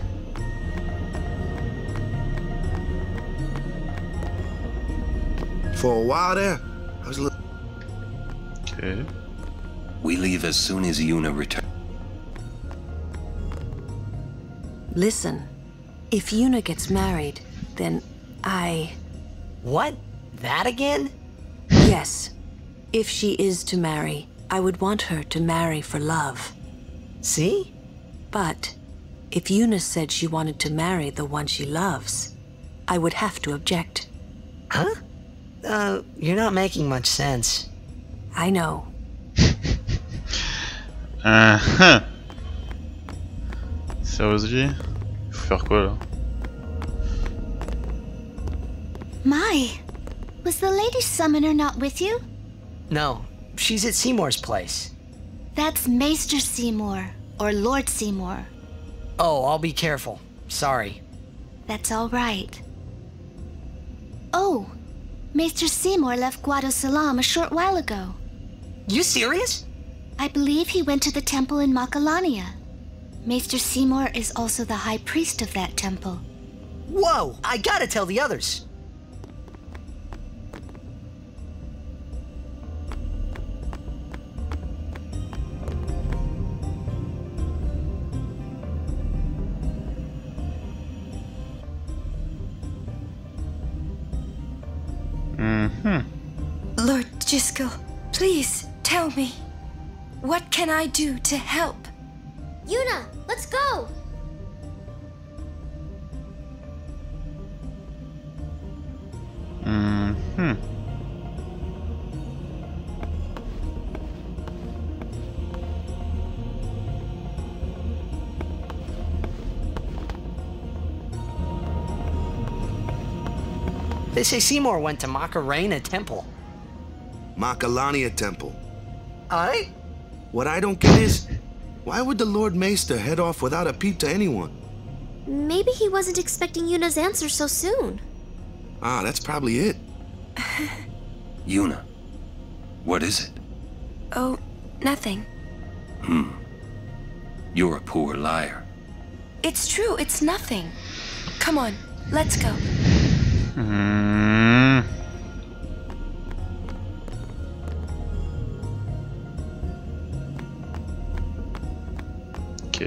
For a while there, I was looking.
Okay.
We leave as soon as Yuna returns.
Listen, if Yuna gets married, then I...
What? That again?
Yes. If she is to marry, I would want her to marry for love.
See?
But if Yuna said she wanted to marry the one she loves, I would have to object.
Huh? Uh, you're not making much sense.
I know.
Uh-huh. Sérieusement? Il faut faire quoi là?
My, was the Lady Summoner not with you?
No, she's at Seymour's place.
That's Maester Seymour, or Lord Seymour.
Oh, I'll be careful. Sorry.
That's all right. Oh, Maester Seymour left Guado Salam a short while ago.
You serious?
I believe he went to the temple in Makalania. Maester Seymour is also the high priest of that temple.
Whoa! I gotta tell the others.
Mm-hmm.
Lord Jiskel, please tell me. What can I do to help?
Yuna, let's go!
Mm-hmm.
They say Seymour went to Macarena Temple.
Makalania Temple.
I?
What I don't get is, why would the Lord Maester head off without a peep to anyone?
Maybe he wasn't expecting Yuna's answer so soon.
Ah, that's probably it.
Yuna, what is it?
Oh, nothing.
Hmm. You're a poor liar.
It's true, it's nothing. Come on, let's go.
Mm. Ok.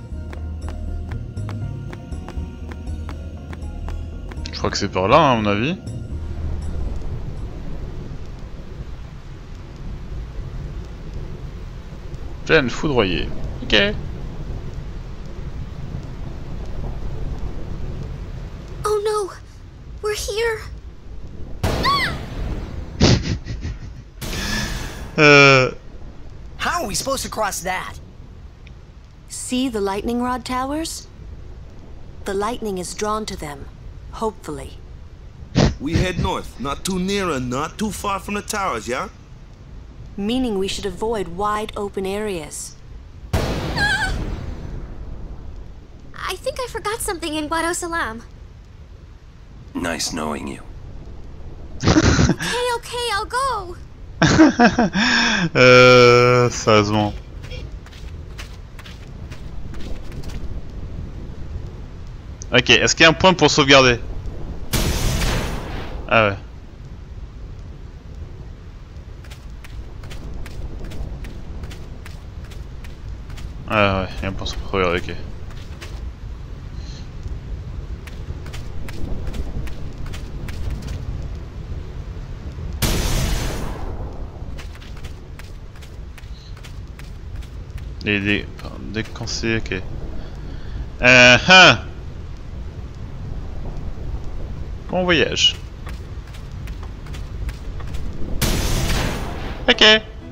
Je crois que c'est par là, hein, à mon avis. Plaine foudroyée. Ok.
Oh no! We're here!
Euh...
How are we supposed to cross that?
See the lightning rod towers? The lightning is drawn to them, hopefully.
We head north, not too near and not too far from the towers, yeah?
Meaning we should avoid wide open areas.
I think I forgot something in Guado Salam.
Nice knowing you.
Okay, okay, I'll go.
euh... Sérieusement. Ok, est-ce qu'il y a un point pour sauvegarder? Ah ouais. Ah ouais, il y a un point pour sauvegarder, ok. Les dé... Enfin, dès qu'on sait, ok. Euh, hein. Bon voyage. Ok.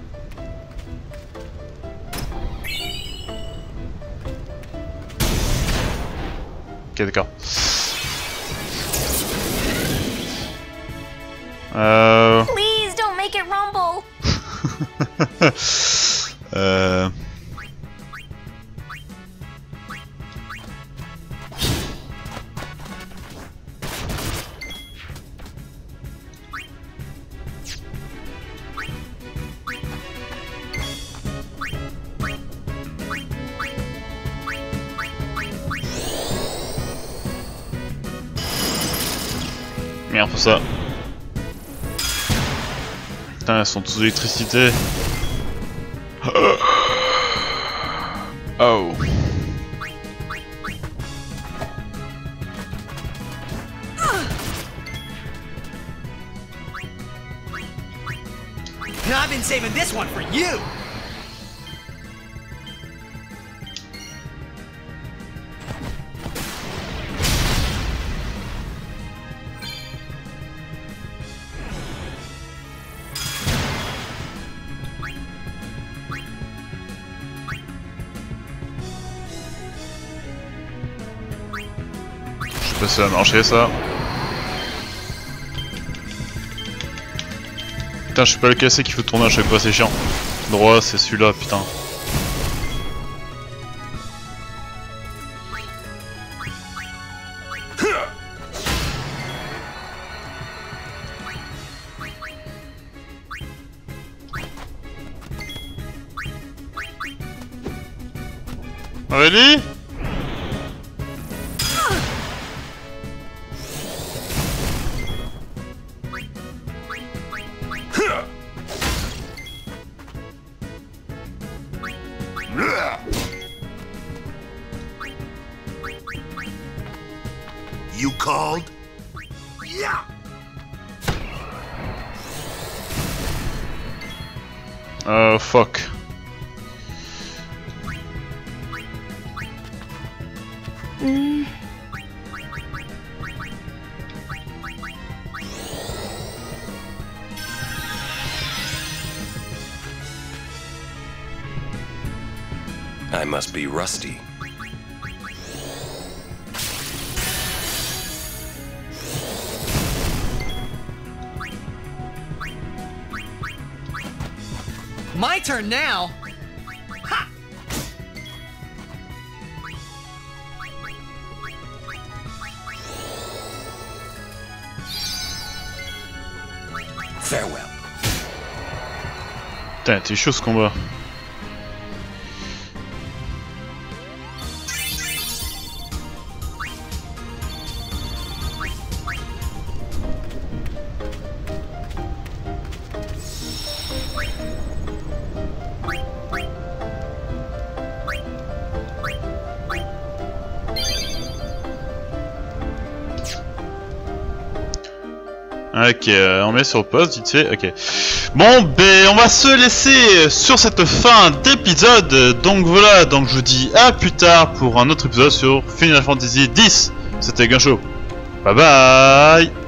Ok, d'accord. Euh...
Please don't make it rumble.
euh... Merde pour ça. Putain, elles sont tous d'électricité. Oh.
And I've been saving this one for you.
Je sais pas si ça va marcher ça. Putain, je sais pas lequel c'est qu'il faut tourner à chaque fois, c'est chiant. Droit, c'est celui-là, putain. Really?
You called? Yeah.
Oh fuck.
Mm.
I must be rusty.
My turn now. Ha!
Farewell.
Putain, t'es chaud ce combat. Ok, euh, on met sur pause vite fait, ok. Bon, ben on va se laisser sur cette fin d'épisode. Donc voilà, donc je vous dis à plus tard pour un autre épisode sur Final Fantasy dix. C'était Gunshow. Bye bye.